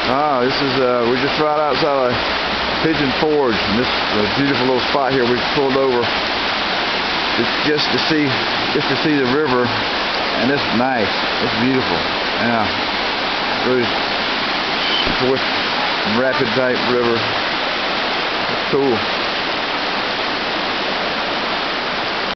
Ah, this is we're just right outside of Pigeon Forge, and this is a beautiful little spot here. We pulled over just to see the river, and it's nice. It's beautiful. Yeah, really fourth rapid type river. It's cool.